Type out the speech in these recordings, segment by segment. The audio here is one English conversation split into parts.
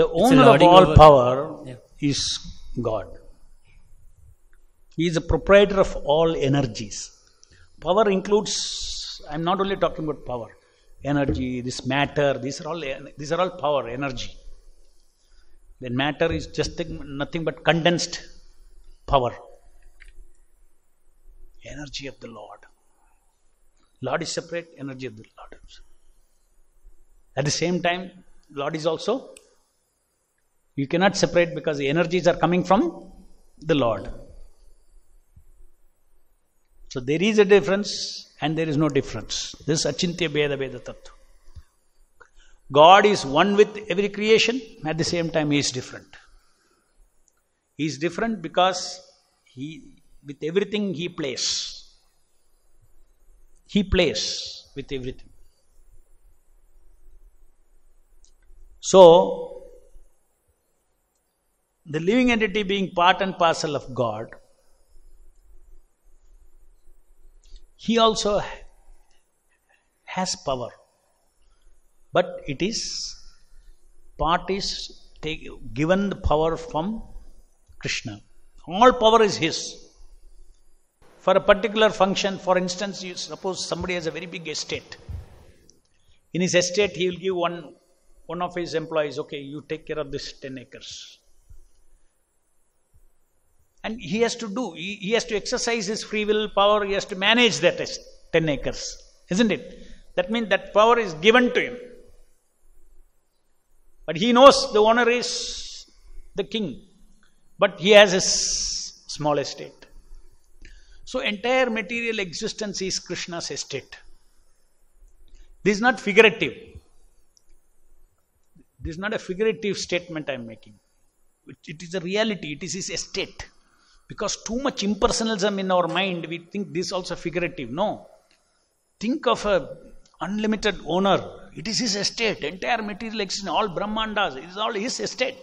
owner of all power is God. He is the proprietor of all energies. Power includes, I am not only talking about power, energy, this matter, these are all power, energy. Then matter is just nothing but condensed power. Energy of the Lord. Lord is separate, energy of the Lord. At the same time, Lord is also, you cannot separate because the energies are coming from the Lord. So there is a difference and there is no difference. This is Achintya Bheda Veda Tattva. God is one with every creation, at the same time He is different. He is different because with everything He plays. He plays with everything. So, the living entity being part and parcel of God, He also has power. But it is, part is given the power from Krishna. All power is His. For a particular function, for instance, you suppose somebody has a very big estate. In his estate, he will give one of his employees, okay, you take care of this 10 acres. And he has to do, he has to exercise his free will power, he has to manage that 10 acres, isn't it? That means that power is given to him. But he knows the owner is the king, but he has his small estate. So entire material existence is Krishna's estate. This is not figurative. This is not a figurative statement I am making. It is a reality, it is his estate. Because too much impersonalism in our mind, we think this is also figurative. No. Think of an unlimited owner. It is his estate. Entire material existence, all Brahmandas, it is all his estate.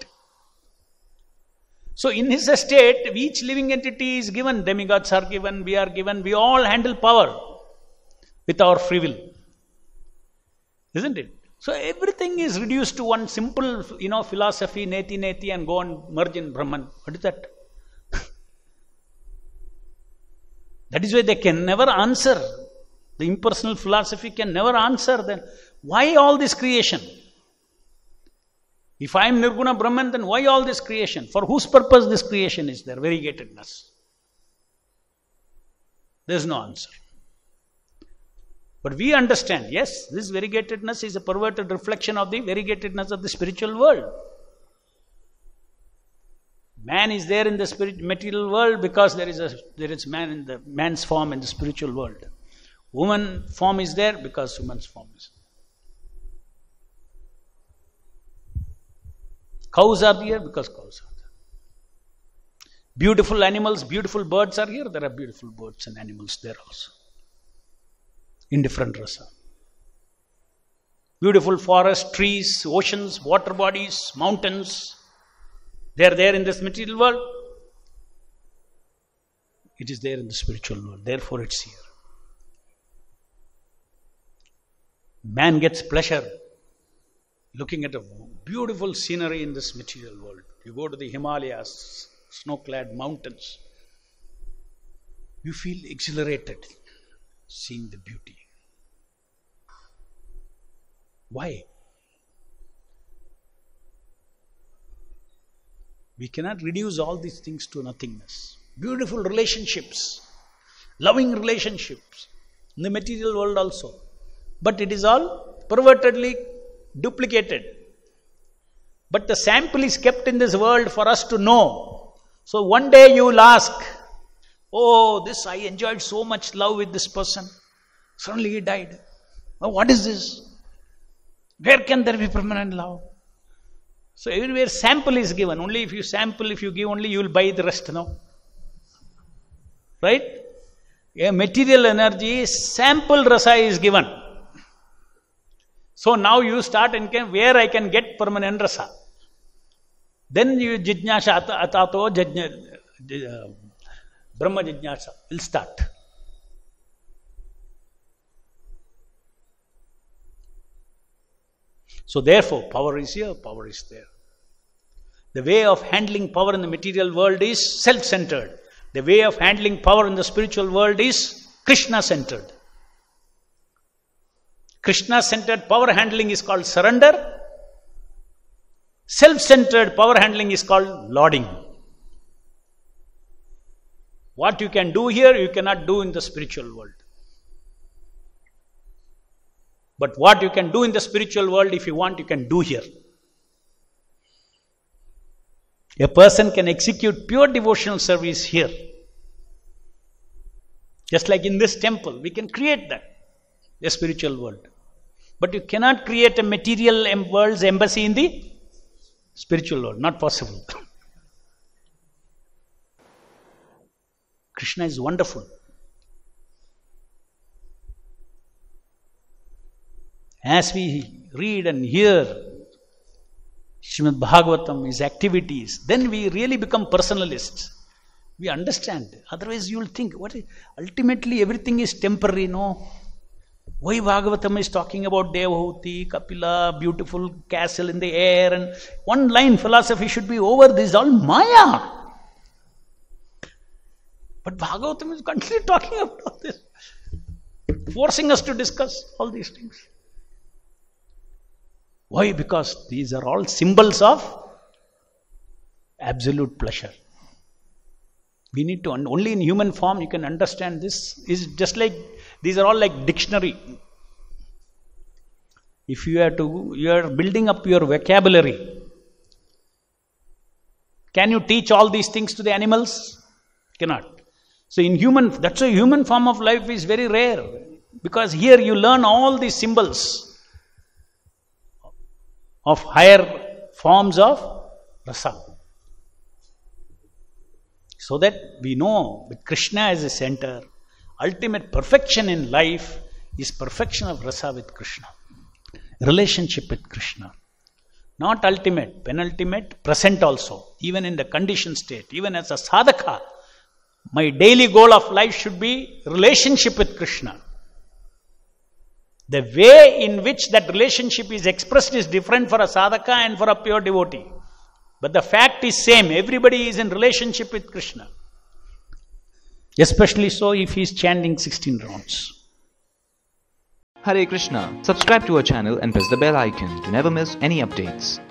So in his estate, each living entity is given. Demigods are given, we are given. We all handle power with our free will. Isn't it? So everything is reduced to one simple, philosophy, neti, and go and merge in Brahman. What is that? That is why they can never answer. The impersonal philosophy can never answer then. Why all this creation? If I am Nirguna Brahman, then why all this creation? For whose purpose this creation is there? Variegatedness. There is no answer. But we understand, yes, this variegatedness is a perverted reflection of the variegatedness of the spiritual world. Man is there in the material world because there is man in the man's form in the spiritual world. Woman form is there because woman's form is there. Cows are here because cows are there. Beautiful animals, beautiful birds are here. There are beautiful birds and animals there also. In different rasa. Beautiful forests, trees, oceans, water bodies, mountains. They are there in this material world. It is there in the spiritual world. Therefore it's here. Man gets pleasure looking at a beautiful scenery in this material world. You go to the Himalayas, snow-clad mountains. You feel exhilarated seeing the beauty. Why? We cannot reduce all these things to nothingness. Beautiful relationships, loving relationships in the material world also. But it is all pervertedly duplicated. But the sample is kept in this world for us to know. So one day you will ask, oh, I enjoyed so much love with this person. Suddenly he died. Oh, what is this? Where can there be permanent love? So everywhere sample is given. Only if you sample, if you give only, you will buy the rest, no? Right? A material energy, sample rasa is given. So now you start thinking where I can get permanent rasa. Then you jijnasa atato Brahma jijnasa will start. So therefore, power is here, power is there. The way of handling power in the material world is self-centered. The way of handling power in the spiritual world is Krishna-centered. Krishna-centered power handling is called surrender. Self-centered power handling is called lording. What you can do here, you cannot do in the spiritual world. But what you can do in the spiritual world, if you want, you can do here. A person can execute pure devotional service here. Just like in this temple, we can create that, a spiritual world. But you cannot create a material world's embassy in the spiritual world. Not possible. Krishna is wonderful. As we read and hear Srimad-Bhagavatam, his activities, then we really become personalists. We understand. Otherwise you will think, ultimately everything is temporary, no? Why Bhagavatam is talking about Devahuti, Kapila, beautiful castle in the air, and one line philosophy should be over. This is all Maya. But Bhagavatam is continually talking about this, forcing us to discuss all these things. Why? Because these are all symbols of absolute pleasure. We need to, only in human form you can understand this. Is just like, these are all like dictionary. If you are building up your vocabulary, can you teach all these things to the animals? Cannot. So in human, that's why human form of life is very rare. Because here you learn all these symbols of higher forms of rasa. So that we know with Krishna as a center, ultimate perfection in life is perfection of rasa with Krishna. Relationship with Krishna. Not ultimate, penultimate, present also. Even in the conditioned state, even as a sadhaka, my daily goal of life should be relationship with Krishna. The way in which that relationship is expressed is different for a sadhaka and for a pure devotee. But the fact is same. Everybody is in relationship with Krishna. Especially so if he is chanting 16 rounds. Hare Krishna. Subscribe to our channel and press the bell icon to never miss any updates.